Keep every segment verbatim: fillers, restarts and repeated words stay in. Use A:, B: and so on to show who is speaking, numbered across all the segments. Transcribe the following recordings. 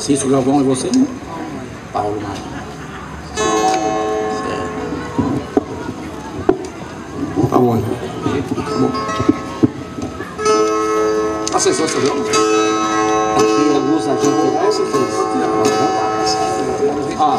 A: Cícero Galvão é você, né? Paulo Maia. Tá bom. Tá bom. A sessão você viu? Aqui a luz a gente tirar essa fez. Ah,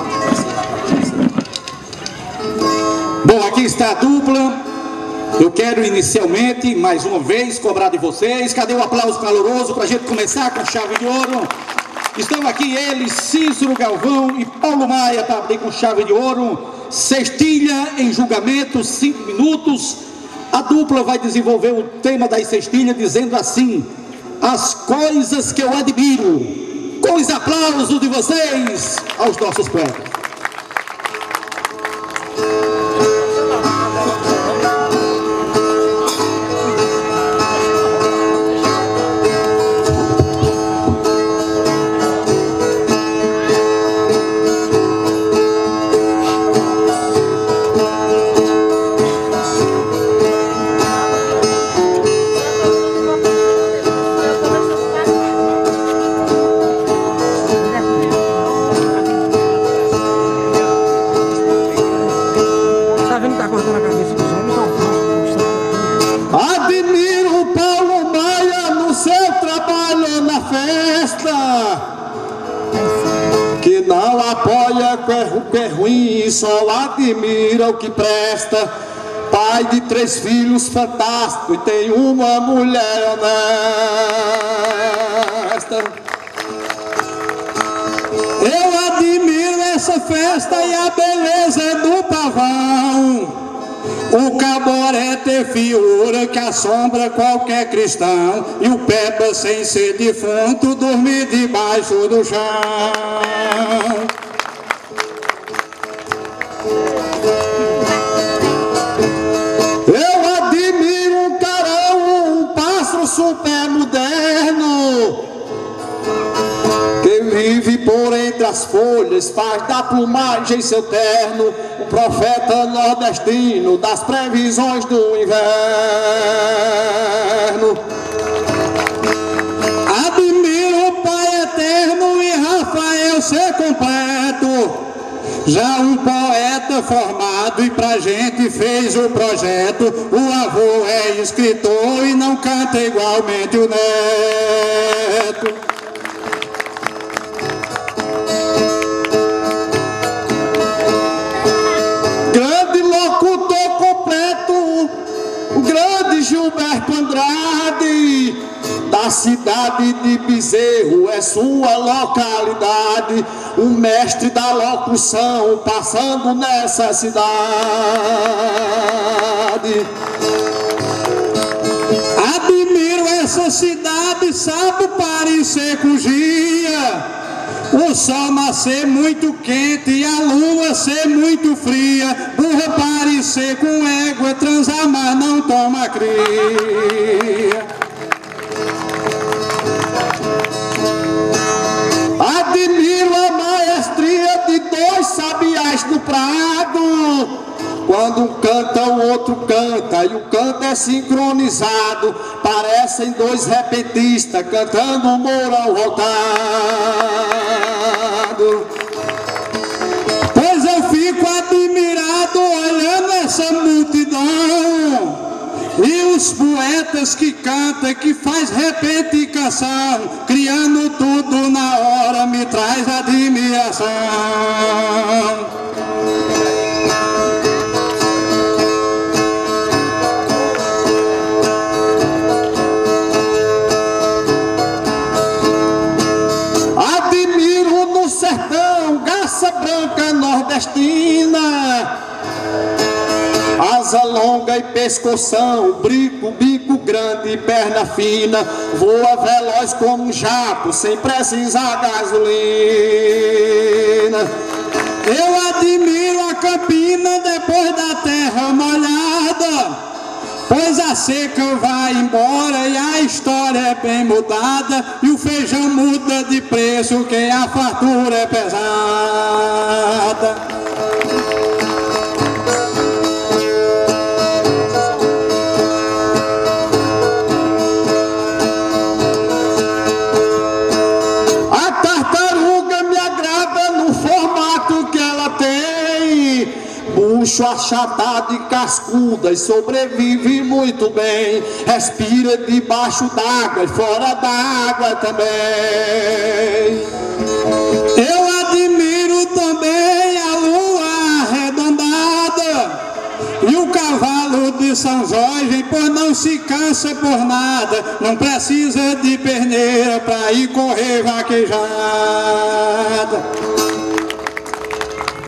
A: bom, aqui está a dupla. Eu quero inicialmente, mais uma vez, cobrar de vocês. Cadê o aplauso caloroso para a gente começar com a chave de ouro? Estão aqui eles, Cícero Galvão e Paulo Maia, para abrir com chave de ouro. Cestilha em julgamento, cinco minutos. A dupla vai desenvolver o tema das cestilhas dizendo assim: as coisas que eu admiro. Com os aplausos de vocês aos nossos poetas. Que não apoia o que é ruim, só admira o que presta. Pai de três filhos fantásticos e tem uma mulher honesta. Eu admiro essa festa e a beleza do pavão. O caboré tem figura que assombra qualquer cristão, e o peba sem ser defunto dormir debaixo do chão. Eu admiro um carão, um pássaro super moderno, que vive por entre as folhas, faz da plumagem seu terno, o profeta nordestino das previsões do inverno. Admiro o Pai Eterno e Rafael ser completo, já um poeta formado e pra gente fez o projeto. O avô é escritor e não canta igualmente o neto. Gilberto Andrade, da cidade de Bezerro, é sua localidade, o mestre da locução passando nessa cidade. Admiro essa cidade, sabe parecer com dia. O sol nascer muito quente e a lua ser muito fria. Burra parecer com égua, transar mas não toma cria. Admiro a maestria de dois sabiás do prado. Quando um canta, o outro canta, e o canto é sincronizado. Parecem dois repentistas cantando um mourão voltado. Pois eu fico admirado olhando essa multidão, e os poetas que cantam, que faz repetição, criando tudo na hora, me traz admiração. Branca nordestina, asa longa e pescoção, brinco, bico grande e perna fina, voa veloz como um jato sem precisar gasolina. Eu admiro a campina depois da terra molhada, pois a seca vai embora e a história é bem mudada, e o feijão muda de preço que a fartura é pesada. A tartaruga bicho achatado e cascuda e sobrevive muito bem. Respira debaixo d'água e fora d'água também. Eu admiro também a lua arredondada e o cavalo de São Jorge, pois não se cansa por nada, não precisa de perneira para ir correr vaquejada.